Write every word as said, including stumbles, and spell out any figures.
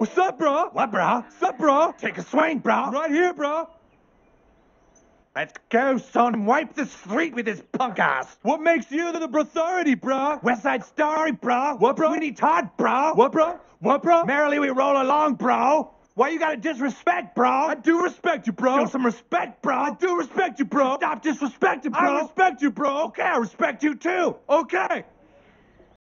What's up, bro? What, bro? What's up, bro? Take a swing, bro. Right here, bro. Let's go, son. Wipe the street with this punk ass. What makes you the authority, bro? West Side Story, bro. What, bro? Sweeney Todd, bro. What, bro? What, bro? Merrily we roll along, bro. Why you gotta disrespect, bro? I do respect you, bro. Show some respect, bro. I do respect you, bro. Stop disrespecting, bro. I respect you, bro. Okay, I respect you too. Okay.